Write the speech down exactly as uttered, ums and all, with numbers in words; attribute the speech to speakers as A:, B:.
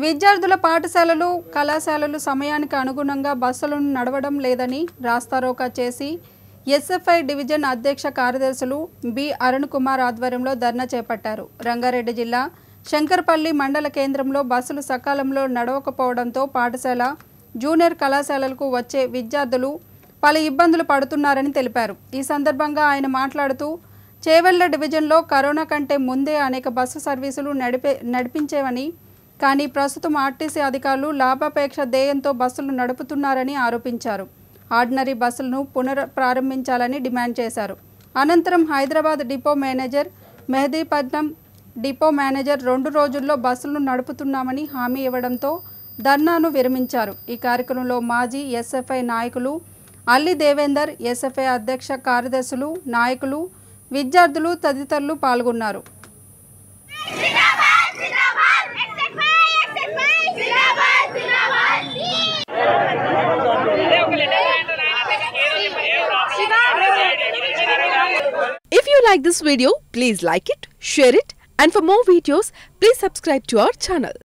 A: విద్యార్థుల పాఠశాలలు కళాశాలలు సమయానికి అనుగుణంగా బస్సులను నడవడం లేదని రాస్తారోకా చేసి ఎస్ఎఫ్ఐ డివిజన్ అధ్యక్ష కార్యదర్శులు బి అరుణ్ కుమార్ ఆధ్వర్యంలో ధర్నా చేపట్టారు. రంగారెడ్డి జిల్లా శంకర్పల్లి మండల కేంద్రంలో బస్సులు సకాలంలో నడవకపోవడంతో పాఠశాల జూనియర్ కళాశాలలకు వచ్చే విద్యార్థులు పలు ఇబ్బందులు పడుతున్నారని తెలిపారు. ఈ సందర్భంగా ఆయన మాట్లాడుతూ చేవెళ్ల డివిజన్లో కరోనా కంటే ముందే అనేక బస్సు సర్వీసులు నడిపే నడిపించేవని కానీ ప్రస్తుతం ఆర్టీసీ అధికారులు లాభాపేక్ష ధ్యేయంతో బస్సులు నడుపుతున్నారని ఆరోపించారు. ఆర్డినరీ బస్సులను పునః ప్రారంభించాలని డిమాండ్ చేశారు. అనంతరం Hyderabad depot manager Mehdipatnam depot manager రెండు రోజుల్లో బస్సులను నడుపుతున్నామని హామీ ఇవ్వడంతో ధర్నాను విరమించారు. ఈ కార్యక్రమంలో మాజీ ఎస్ఎఫ్ఐ నాయకులు అల్లి దేవేందర్, ఎస్ఎఫ్ఐ అధ్యక్ష కార్యదర్శులు, నాయకులు, విద్యార్థులు తదితరులు పాల్గొన్నారు.
B: If you like this video, please like it, share it, and for more videos, please subscribe to our channel.